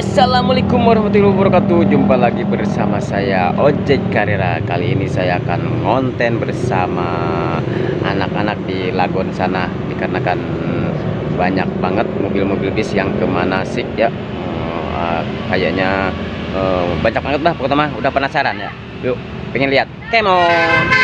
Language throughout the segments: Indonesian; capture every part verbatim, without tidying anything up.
Assalamualaikum warahmatullahi wabarakatuh. Jumpa lagi bersama saya Ojek Carrera. Kali ini saya akan konten bersama anak-anak di Lagon sana, dikarenakan banyak banget mobil-mobil bis yang ke Manasik ya. uh, Kayaknya uh, banyak banget lah, pertama udah penasaran ya. Yuk, pengen lihat. Come on.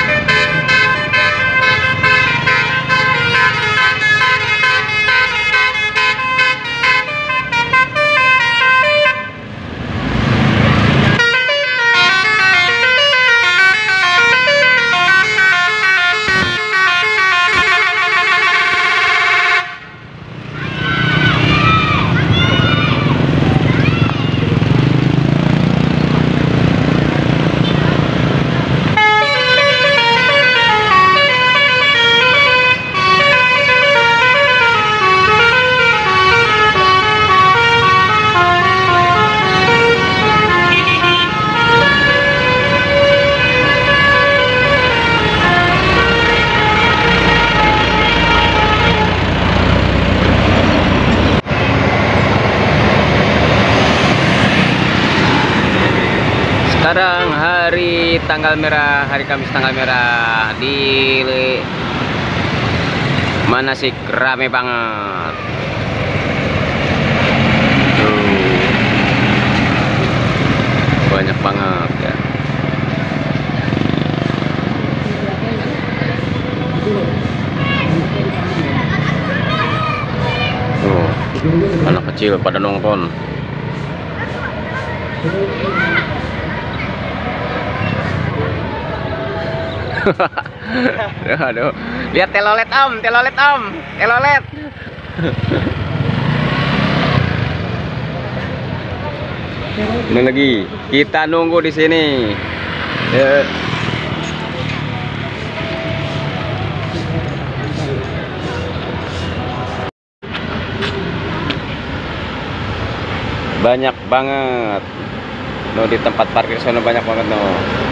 Sekarang hari tanggal merah, hari Kamis tanggal merah di Manasik, rame banget. Tuh, banyak banget ya. Tuh, anak kecil pada nongkrong. Aduh, lihat telolet om, telolet om, telolet. Ini lagi, kita nunggu di sini. Ya. Banyak banget. No, di tempat parkir sana banyak banget no.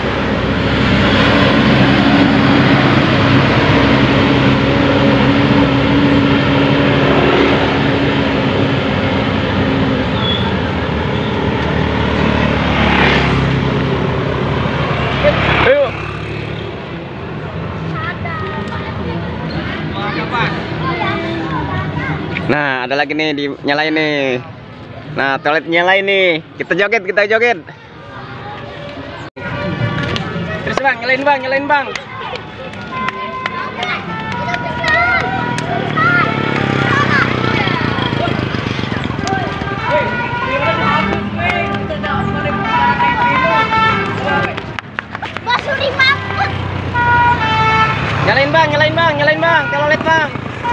Nah, ada lagi nih, dinyalain nih. Nah, toilet nyalain nih. Kita joget, kita joget. Terus bang, nyalain bang, nyalain bang. Nyalain bang, nyalain bang, nyalain bang, toilet bang.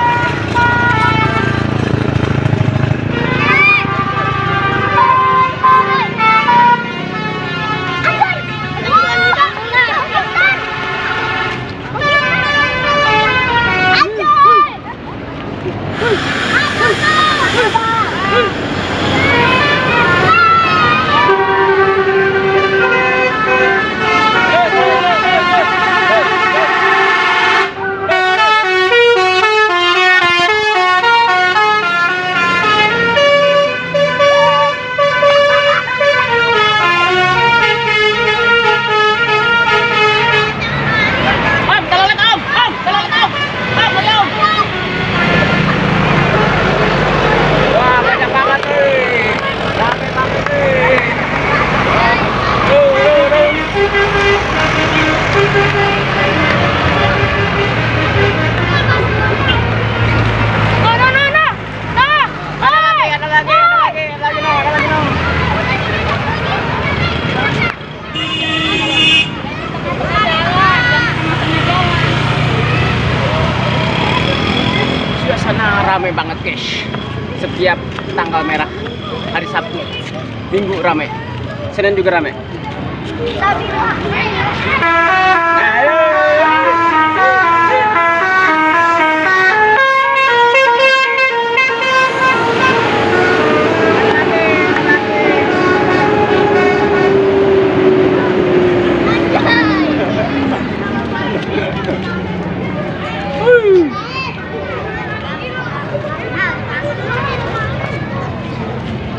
Suasana rame banget guys. Setiap tanggal merah, hari Sabtu, Minggu rame, Senin juga rame.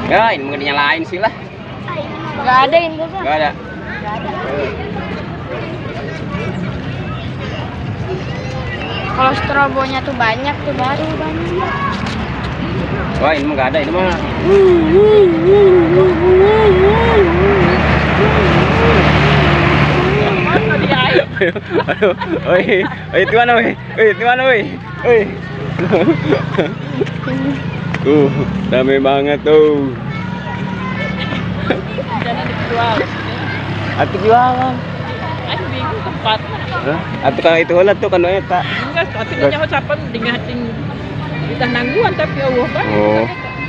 Ya, ini mungkin nyalain sih lah. Gak ada ini kan? Gak ada. Gak ada. Kalau strobonya tuh banyak tuh baru banyak. Wah, ini mah gak ada, ini mah. Mana dia? Aduh, oi, oi, itu mana, oi, oi, itu mana, oi, oi. Tuh, rame banget tuh. Jangan dijual. Aku jualan. Aku bingung tempat. Atau kalau itu ulat tuh kan doanya tak. Enggak, tapi nyawa siapa dingatin kita nangguan tapi Allah Bang. Oh.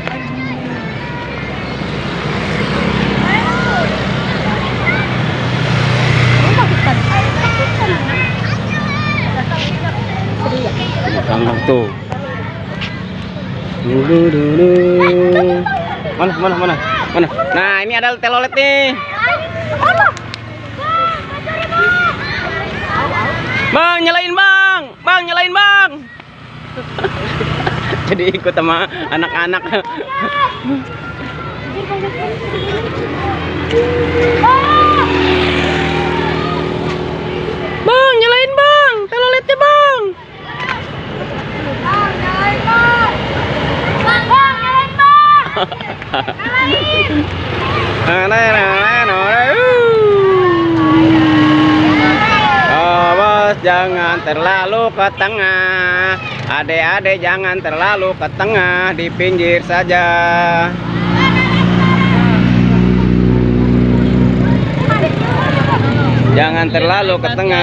Tanggung tuh. Dulu dulu. Mana mana mana mana. Nah ini ada telolet nih. Bang nyalain bang, bang nyalain bang. Jadi ikut sama anak-anak. Bang nyalain bang, teloletnya bang. Bang, nyalain bang. Bang, bang, nyalain bang. Nyalain. Oh bos, jangan terlalu ke tengah. Adek-adek jangan terlalu ke tengah, di pinggir saja. Jangan terlalu ke tengah.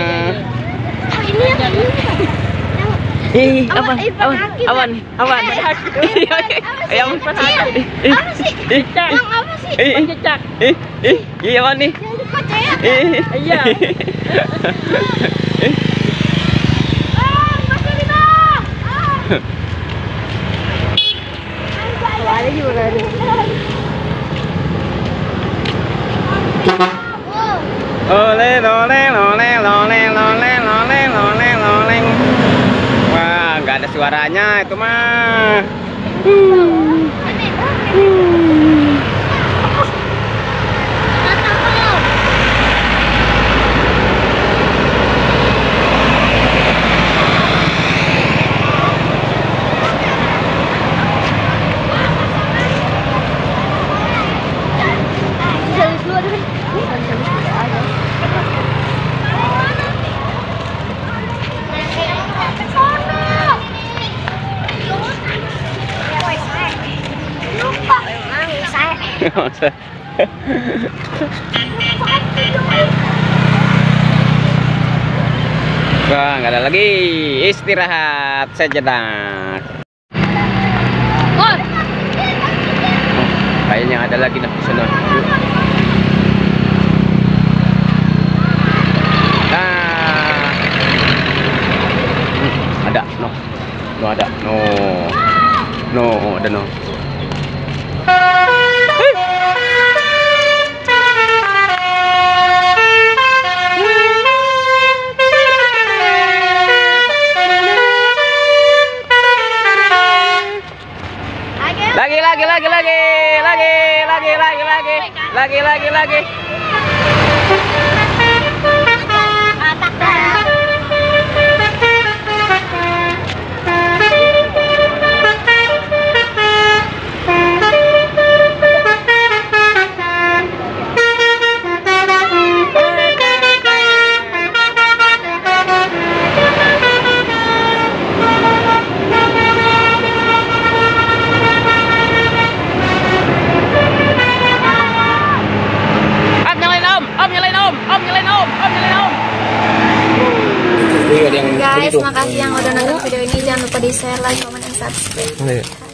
Ih, awan, awan, awan, awan. Ayam, Apa sih? Bang, apa sih? Ih, Jejak. ih, ih, iya awan nih. Ih, Iya. Bang, masih di bawah. Ada juga ada. Ole, lole, lole, lole, lole, lole, lole, lole. Wah, nggak ada suaranya itu mah. Wah, nggak ada lagi. Istirahat sejenak. Oh, Kayaknya ada lagi nah di sana. Nah, ada, no, no ada, no, no, ada no. Lagi, lagi, lagi, lagi, lagi, lagi, lagi, lagi, lagi, lagi, lagi. guys, makasih yang udah nonton video ini. Jangan lupa di share, like, comment, dan subscribe.